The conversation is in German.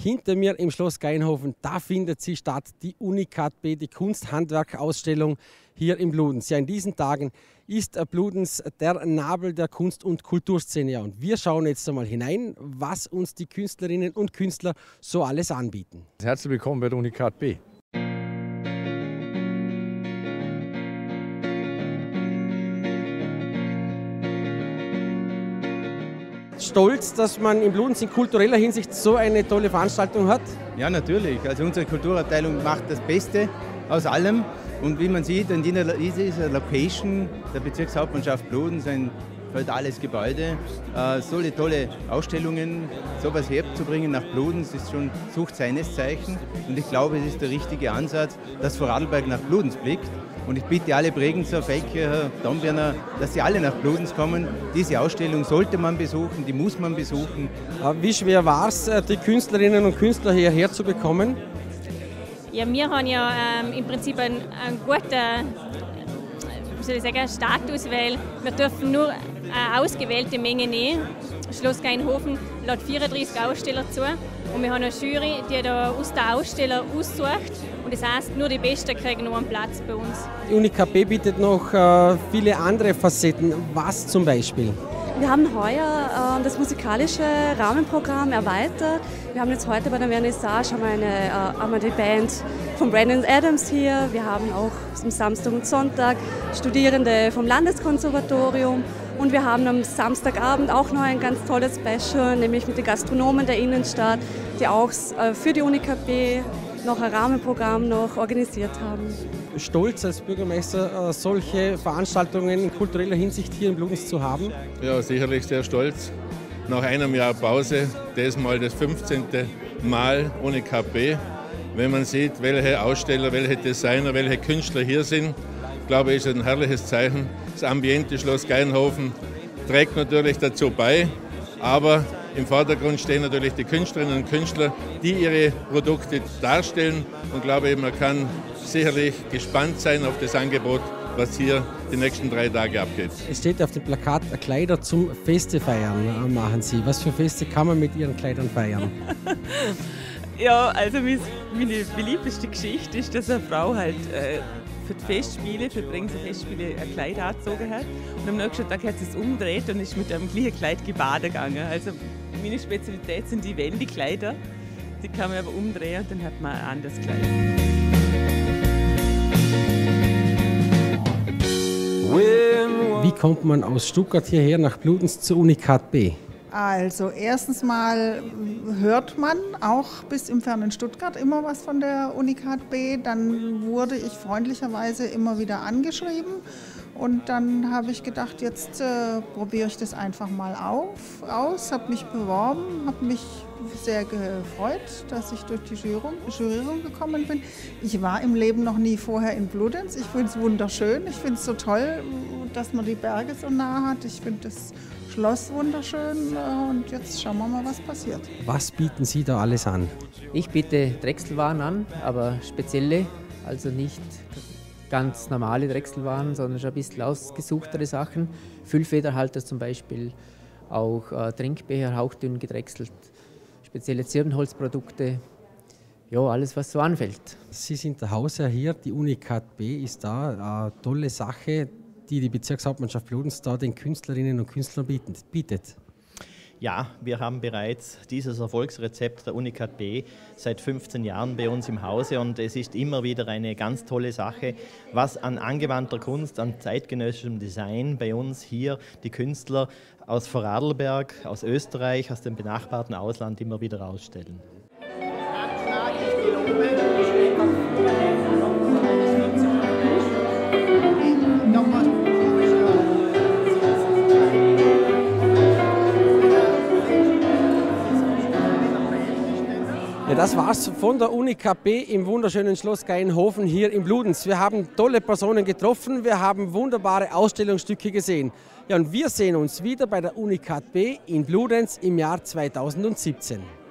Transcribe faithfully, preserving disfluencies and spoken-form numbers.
Hinter mir im Schloss Gainhofen, da findet sie statt, die Unikat B, die Kunsthandwerkausstellung hier in Bludenz. Ja, in diesen Tagen ist Bludenz der Nabel der Kunst- und Kulturszene. Ja, und wir schauen jetzt einmal hinein, was uns die Künstlerinnen und Künstler so alles anbieten. Herzlich willkommen bei der Unikat B. Stolz, dass man in Bludenz in kultureller Hinsicht so eine tolle Veranstaltung hat? Ja, natürlich. Also unsere Kulturabteilung macht das Beste aus allem. Und wie man sieht, in dieser Location der Bezirkshauptmannschaft Bludenz, ein feudales Gebäude, äh, so tolle Ausstellungen, sowas herzubringen nach Bludenz, ist schon, sucht seines Zeichen. Und ich glaube, es ist der richtige Ansatz, dass Vorarlberg nach Bludenz blickt. Und ich bitte alle Bregenzer, Feldkircher, Domberner, dass sie alle nach Bludenz kommen. Diese Ausstellung sollte man besuchen, die muss man besuchen. Wie schwer war es, die Künstlerinnen und Künstler hierher zu bekommen? Ja, wir haben ja ähm, im Prinzip einen, einen guten wie soll ich sagen, Status, weil wir dürfen nur eine ausgewählte Menge nehmen. Schloss Gainhofen lädt vierunddreißig Aussteller zu und wir haben eine Jury, die da aus den Ausstellern aussucht. Und das heisst, nur die Besten kriegen noch einen Platz bei uns. Die Unikat B bietet noch äh, viele andere Facetten. Was zum Beispiel? Wir haben heuer äh, das musikalische Rahmenprogramm erweitert. Wir haben jetzt heute bei der Vernissage haben wir eine, äh, haben wir die Band von Brandon Adams hier. Wir haben auch am Samstag und Sonntag Studierende vom Landeskonservatorium. Und wir haben am Samstagabend auch noch ein ganz tolles Special, nämlich mit den Gastronomen der Innenstadt, die auch äh, für die Unikat B noch ein Rahmenprogramm noch organisiert haben. Stolz als Bürgermeister, solche Veranstaltungen in kultureller Hinsicht hier in Bludenz zu haben? Ja, sicherlich sehr stolz. Nach einem Jahr Pause, das mal das fünfzehnte Mal Unikat B. Wenn man sieht, welche Aussteller, welche Designer, welche Künstler hier sind, glaube ich, ist ein herrliches Zeichen. Das Ambiente Schloss Gainhofen trägt natürlich dazu bei, aber im Vordergrund stehen natürlich die Künstlerinnen und Künstler, die ihre Produkte darstellen. Und glaube ich, man kann sicherlich gespannt sein auf das Angebot, was hier die nächsten drei Tage abgeht. Es steht auf dem Plakat, Kleider zum Feste feiern machen Sie. Was für Feste kann man mit Ihren Kleidern feiern? Ja, also meine beliebteste Geschichte ist, dass eine Frau halt äh, für die Festspiele, für die Bregenzer Festspiele ein Kleid angezogen hat. Und am nächsten Tag hat sie es umgedreht und ist mit einem gleichen Kleid gebaden gegangen. Also meine Spezialität sind die Wendekleider. Die kann man aber umdrehen und dann hat man ein anderes Kleid. Wie kommt man aus Stuttgart hierher nach Bludenz zur Unikat B? Also erstens mal hört man auch bis im fernen Stuttgart immer was von der Unikat B. Dann wurde ich freundlicherweise immer wieder angeschrieben und dann habe ich gedacht, jetzt äh, probiere ich das einfach mal auf, aus, habe mich beworben, habe mich sehr gefreut, dass ich durch die Jurierung, Jurierung gekommen bin. Ich war im Leben noch nie vorher in Bludenz. Ich finde es wunderschön, ich finde es so toll, dass man die Berge so nah hat. Ich finde das Schloss wunderschön und jetzt schauen wir mal, was passiert. Was bieten Sie da alles an? Ich biete Drechselwaren an, aber spezielle, also nicht ganz normale Drechselwaren, sondern schon ein bisschen ausgesuchtere Sachen. Füllfederhalter zum Beispiel, auch äh, Trinkbecher hauchdünn gedrechselt, spezielle Zirbenholzprodukte, ja, alles was so anfällt. Sie sind der Hausherr hier, die Unikat B ist da, eine tolle Sache, die die Bezirkshauptmannschaft Bludenz da den Künstlerinnen und Künstlern bietet. Ja, wir haben bereits dieses Erfolgsrezept der Unikat B seit fünfzehn Jahren bei uns im Hause und es ist immer wieder eine ganz tolle Sache, was an angewandter Kunst, an zeitgenössischem Design bei uns hier die Künstler aus Vorarlberg, aus Österreich, aus dem benachbarten Ausland immer wieder ausstellen. Ja, das war's von der Unikat B im wunderschönen Schloss Gainhofen hier in Bludenz. Wir haben tolle Personen getroffen, wir haben wunderbare Ausstellungsstücke gesehen. Ja, und wir sehen uns wieder bei der Unikat B in Bludenz im Jahr zweitausendsiebzehn.